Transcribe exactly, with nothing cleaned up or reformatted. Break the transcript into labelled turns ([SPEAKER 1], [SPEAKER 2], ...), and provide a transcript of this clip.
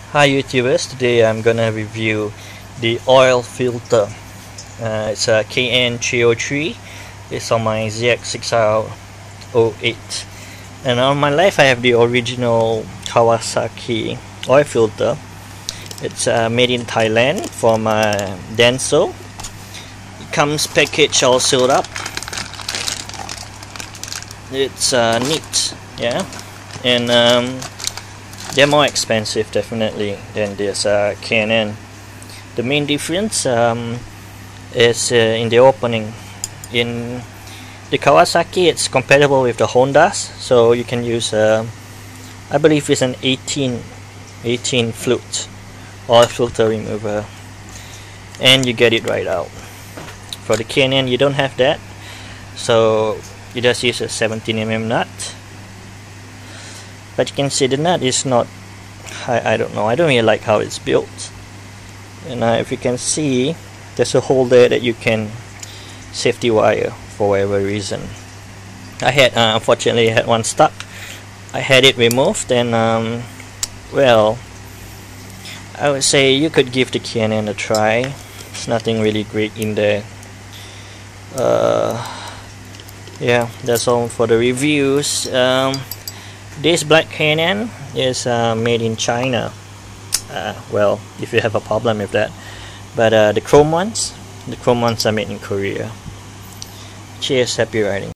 [SPEAKER 1] Hi YouTubers, today I'm gonna review the oil filter. Uh, it's a K N three oh three. It's on my Z X six R oh eight, and on my left I have the original Kawasaki oil filter. It's uh, made in Thailand from uh, Denso. It comes packaged all sealed up. It's uh, neat, yeah, and um, they're more expensive definitely than this uh, K N N. The main difference um, is uh, in the opening. In the Kawasaki, it's compatible with the Hondas, so you can use uh, I believe it's an eighteen flute oil filter remover, and you get it right out. For the K N N, you don't have that, so you just use a seventeen millimeter nut. But you can see the nut is not, I, I don't know, I don't really like how it's built. And uh, if you can see, there's a hole there that you can safety wire for whatever reason. I had, uh, unfortunately, I had one stuck. I had it removed, and um, well, I would say you could give the K N N a try. There's nothing really great in there. Uh, yeah, that's all for the reviews. Um, This black K N N is uh, made in China. Uh, well, if you have a problem with that. But uh, the chrome ones, the chrome ones are made in Korea. Cheers, happy riding.